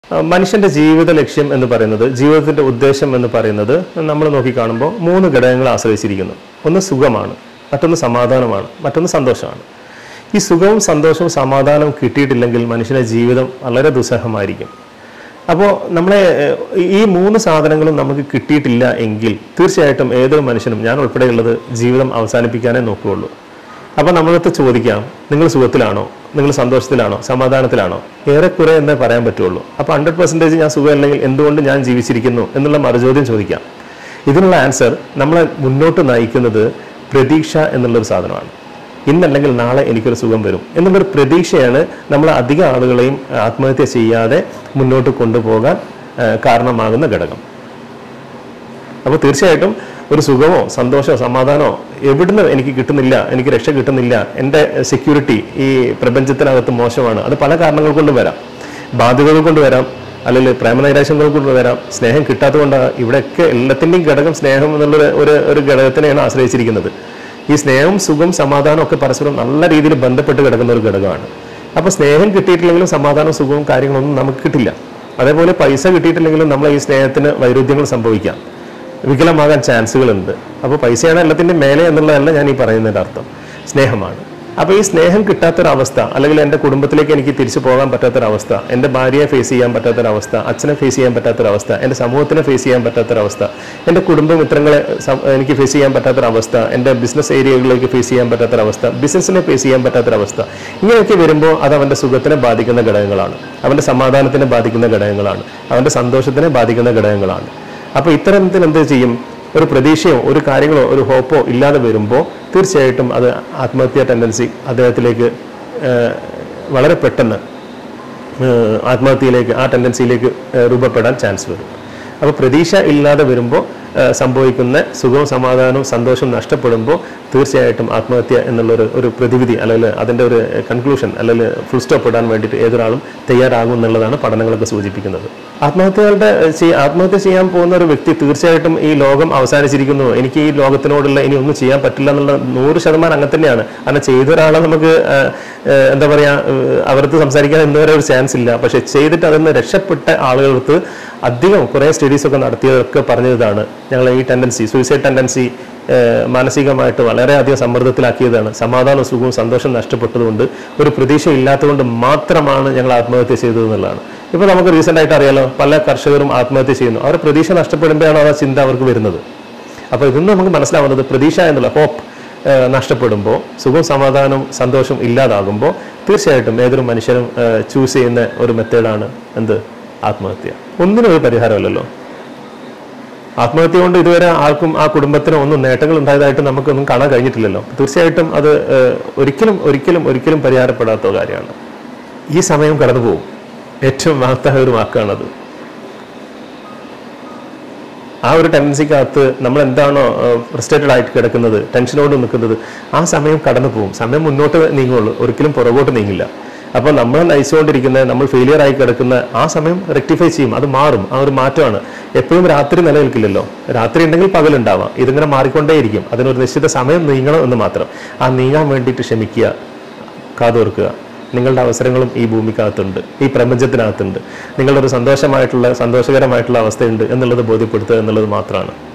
മനുഷ്യന്റെ ജീവിത ലക്ഷ്യം എന്ന് പറയുന്നത്, ജീവിതത്തിന്റെ ഉദ്ദേശം എന്ന് പറയുന്നത് നമ്മൾ നോക്കിക്കാണുമ്പോൾ 3 ഘടകങ്ങളെ ആശ്രയിച്ചിരിക്കുന്നു. ഒന്ന് സുഖമാണ്, മറ്റൊന്ന് സമാധാനമാണ്, മറ്റൊന്ന് സന്തോഷമാണ്. ഈ സുഖവും സന്തോഷവും സമാധാനവും കിട്ടിയിട്ടില്ലെങ്കിൽ മനുഷ്യന്റെ ജീവിതം വളരെ ദുസ്സഹമായിരിക്കും. അപ്പോൾ നമ്മളെ ഈ 3 സാധനങ്ങളും നമുക്ക് കിട്ടിയിട്ടില്ല എങ്കിൽ തീർച്ചയായിട്ടും ഏതൊരു മനുഷ്യനും, ഞാൻ ഉൾപ്പെടെയുള്ളത്, ജീവിതം അവസാനിപ്പിക്കാനേ നോക്കുകയുള്ളൂ. അപ്പോൾ നമ്മളടുത്ത് ചോദിക്കാം, നിങ്ങൾ സുഖത്തിലാണോ, നിങ്ങൾ സന്തോഷത്തിലാണോ, സമാധാനത്തിലാണോ? ഏറെക്കുറെ എന്നേ പറയാൻ പറ്റുള്ളൂ. അപ്പോൾ 100% ഞാൻ സുഖമില്ലെങ്കിൽ എന്തുകൊണ്ട് ഞാൻ ജീവിച്ചിരിക്കുന്നു എന്നുള്ള മറുചോദ്യം ചോദിക്കാം. ഇതിനുള്ള ആൻസർ നമ്മളെ മുന്നോട്ട് നയിക്കുന്നത് പ്രതീക്ഷ എന്നുള്ളൊരു സാധനമാണ്. ഇന്നല്ലെങ്കിൽ നാളെ എനിക്കൊരു സുഖം വരും എന്നുള്ളൊരു പ്രതീക്ഷയാണ് നമ്മൾ അധിക ആളുകളെയും ആത്മഹത്യ ചെയ്യാതെ മുന്നോട്ട് കൊണ്ടുപോകാൻ കാരണമാകുന്ന ഘടകം. അപ്പോൾ തീർച്ചയായിട്ടും ഒരു സുഖമോ സന്തോഷമോ സമാധാനമോ എവിടുന്ന് എനിക്ക് കിട്ടുന്നില്ല, എനിക്ക് രക്ഷ കിട്ടുന്നില്ല, എൻ്റെ സെക്യൂരിറ്റി ഈ പ്രപഞ്ചത്തിനകത്ത് മോശമാണ്. അത് പല കാരണങ്ങൾ കൊണ്ട് വരാം. ബാധ്യതകൾ കൊണ്ട് വരാം, അല്ലെങ്കിൽ പ്രേമനൈരാശ്യങ്ങൾ കൊണ്ട് വരാം, സ്നേഹം കിട്ടാത്തത് കൊണ്ടാണ്. ഇവിടെയൊക്കെ എല്ലാത്തിൻ്റെയും ഘടകം സ്നേഹം എന്നുള്ള ഒരു ഘടകത്തിനെയാണ് ആശ്രയിച്ചിരിക്കുന്നത്. ഈ സ്നേഹവും സുഖം സമാധാനവും ഒക്കെ പരസ്പരം നല്ല രീതിയിൽ ബന്ധപ്പെട്ട് കിടക്കുന്ന ഒരു ഘടകമാണ്. അപ്പോൾ സ്നേഹം കിട്ടിയിട്ടില്ലെങ്കിലും സമാധാനവും സുഖവും കാര്യങ്ങളൊന്നും നമുക്ക് കിട്ടില്ല. അതേപോലെ പൈസ കിട്ടിയിട്ടില്ലെങ്കിലും നമ്മൾ ഈ സ്നേഹത്തിന് വൈരുദ്ധ്യങ്ങൾ സംഭവിക്കാം, വികലമാകാൻ ചാൻസുകളുണ്ട്. അപ്പോൾ പൈസയാണ് എല്ലാത്തിൻ്റെ മേലെ എന്നുള്ളതല്ല ഞാൻ ഈ പറയുന്നതിൻ്റെ അർത്ഥം, സ്നേഹമാണ്. അപ്പോൾ ഈ സ്നേഹം കിട്ടാത്തൊരവസ്ഥ, അല്ലെങ്കിൽ എൻ്റെ കുടുംബത്തിലേക്ക് എനിക്ക് തിരിച്ചു പോകാൻ പറ്റാത്തൊരവസ്ഥ, എൻ്റെ ഭാര്യയെ ഫേസ് ചെയ്യാൻ പറ്റാത്തൊരവസ്ഥ, അച്ഛനെ ഫേസ് ചെയ്യാൻ പറ്റാത്തൊരവസ്ഥ, എൻ്റെ സമൂഹത്തിനെ ഫേസ് ചെയ്യാൻ പറ്റാത്തൊരവസ്ഥ, എൻ്റെ കുടുംബമിത്രങ്ങളെ എനിക്ക് ഫേസ് ചെയ്യാൻ പറ്റാത്തൊരവസ്ഥ, എൻ്റെ ബിസിനസ് ഏരിയകളിലേക്ക് ഫേസ് ചെയ്യാൻ പറ്റാത്തൊരവസ്ഥ, ബിസിനസ്സിനെ ഫേസ് ചെയ്യാൻ പറ്റാത്തൊരവസ്ഥ, ഇങ്ങനെയൊക്കെ വരുമ്പോൾ അത് അവൻ്റെ സുഖത്തിനെ ബാധിക്കുന്ന ഘടകങ്ങളാണ്, അവൻ്റെ സമാധാനത്തിനെ ബാധിക്കുന്ന ഘടകങ്ങളാണ്, അവൻ്റെ സന്തോഷത്തിനെ ബാധിക്കുന്ന ഘടകങ്ങളാണ്. അപ്പോൾ ഇത്തരത്തിൽ എന്ത് ചെയ്യും? ഒരു പ്രതീക്ഷയോ ഒരു കാര്യങ്ങളോ ഒരു ഹോപ്പോ ഇല്ലാതെ വരുമ്പോൾ തീർച്ചയായിട്ടും അത് ആത്മഹത്യാ ടെൻഡൻസി അദ്ദേഹത്തിലേക്ക് വളരെ പെട്ടെന്ന് ആത്മഹത്യയിലേക്ക്, ആ ടെൻഡൻസിയിലേക്ക് രൂപപ്പെടാൻ ചാൻസ് വരും. അപ്പോൾ പ്രതീക്ഷ ഇല്ലാതെ വരുമ്പോൾ സംഭവിക്കുന്ന സുഖവും സമാധാനവും സന്തോഷവും നഷ്ടപ്പെടുമ്പോൾ തീർച്ചയായിട്ടും ആത്മഹത്യ എന്നുള്ളൊരു പ്രതിവിധി, അല്ലെങ്കിൽ അതിൻ്റെ ഒരു കൺക്ലൂഷൻ, അല്ലെങ്കിൽ ഫുൾ സ്റ്റോപ്പ് ഇടാൻ വേണ്ടിയിട്ട് ഏതൊരാളും തയ്യാറാകും എന്നുള്ളതാണ് പഠനങ്ങളൊക്കെ സൂചിപ്പിക്കുന്നത്. ആത്മഹത്യ ചെയ്യാൻ പോകുന്ന ഒരു വ്യക്തി തീർച്ചയായിട്ടും ഈ ലോകം അവസാനിച്ചിരിക്കുന്നു, എനിക്ക് ഈ ലോകത്തിനോടുള്ള ഇനി ഒന്നും ചെയ്യാൻ പറ്റില്ല എന്നുള്ള 100% അങ്ങനെ തന്നെയാണ്. അങ്ങനെ ചെയ്ത ഒരാളെ നമുക്ക് എന്താ പറയുക, അവർക്ക് സംസാരിക്കാൻ ഇന്നുവരെ ഒരു ചാൻസ് ഇല്ല. പക്ഷെ ചെയ്തിട്ട് അതിൽ നിന്ന് രക്ഷപ്പെട്ട ആളുകൾക്ക് അധികം കുറേ സ്റ്റഡീസൊക്കെ നടത്തിയതൊക്കെ പറഞ്ഞതാണ്, ഞങ്ങൾ ഈ ടെൻഡൻസി, സൂയിസൈഡ് ടെൻഡൻസി മാനസികമായിട്ട് വളരെയധികം സമ്മർദ്ദത്തിലാക്കിയതാണ്. സമാധാനവും സുഖവും സന്തോഷം നഷ്ടപ്പെട്ടതുകൊണ്ട്, ഒരു പ്രതീക്ഷ ഇല്ലാത്തതുകൊണ്ട് മാത്രമാണ് ഞങ്ങൾ ആത്മഹത്യ ചെയ്തതെന്നുള്ളതാണ്. ഇപ്പോൾ നമുക്ക് റീസെൻ്റ് ആയിട്ട് അറിയാലോ, പല കർഷകരും ആത്മഹത്യ ചെയ്യുന്നു. അവരുടെ പ്രതീക്ഷ നഷ്ടപ്പെടുമ്പോഴാണ് ആ ചിന്ത അവർക്ക് വരുന്നത്. അപ്പോൾ ഇതൊന്നും നമുക്ക് മനസ്സിലാവുന്നത്, പ്രതീക്ഷ എന്നുള്ള ഹോപ്പ് നഷ്ടപ്പെടുമ്പോൾ, സുഖവും സമാധാനവും സന്തോഷവും ഇല്ലാതാകുമ്പോൾ തീർച്ചയായിട്ടും ഏതൊരു മനുഷ്യനും ചൂസ് ചെയ്യുന്ന ഒരു മെത്തേഡാണ് എന്ത്? ആത്മഹത്യ. ഒന്നിനും ഒരു പരിഹാരമല്ലല്ലോ. ആത്മഹത്യ കൊണ്ട് ഇതുവരെ ആർക്കും ആ കുടുംബത്തിനോ ഒന്നും നേട്ടങ്ങൾ ഉണ്ടായതായിട്ട് നമുക്കൊന്നും കാണാൻ കഴിഞ്ഞിട്ടില്ലല്ലോ. തീർച്ചയായിട്ടും അത് ഒരിക്കലും പരിഹാരപ്പെടാത്ത കാര്യമാണ്. ഈ സമയം കടന്നു പോകും. ഏറ്റവും മഹത്തായ ഒരു വാക്കാണത്. ആ ഒരു ടെൻഡൻസിക്കകത്ത് നമ്മൾ എന്താണോ ഫ്രസ്ട്രേറ്റഡ് ആയിട്ട് കിടക്കുന്നത്, ടെൻഷനോട് നിൽക്കുന്നത്, ആ സമയം കടന്നു പോകും. സമയം മുന്നോട്ട് നീങ്ങുള്ളൂ, ഒരിക്കലും പുറകോട്ട് നീങ്ങില്ല. അപ്പോൾ നമ്മൾ നയിച്ചുകൊണ്ടിരിക്കുന്ന, നമ്മൾ ഫെയിലിയർ ആയി കിടക്കുന്ന ആ സമയം റെക്ടിഫൈ ചെയ്യും, അത് മാറും. ആ ഒരു മാറ്റമാണ്. എപ്പോഴും രാത്രി നിലനിൽക്കില്ലല്ലോ, രാത്രി ഉണ്ടെങ്കിൽ പകലുണ്ടാവാം. ഇതിങ്ങനെ മാറിക്കൊണ്ടേയിരിക്കും. അതിനൊരു നിശ്ചിത സമയം നീങ്ങണം എന്ന് മാത്രം. ആ നീങ്ങാൻ വേണ്ടിയിട്ട് ക്ഷമിക്കുക, കാതോർക്കുക. നിങ്ങളുടെ അവസരങ്ങളും ഈ ഭൂമിക്കകത്തുണ്ട്, ഈ പ്രപഞ്ചത്തിനകത്തുണ്ട്. നിങ്ങളുടെ ഒരു സന്തോഷകരമായിട്ടുള്ള അവസ്ഥയുണ്ട് എന്നുള്ളത് ബോധ്യപ്പെടുത്തുക എന്നുള്ളത് മാത്രമാണ്.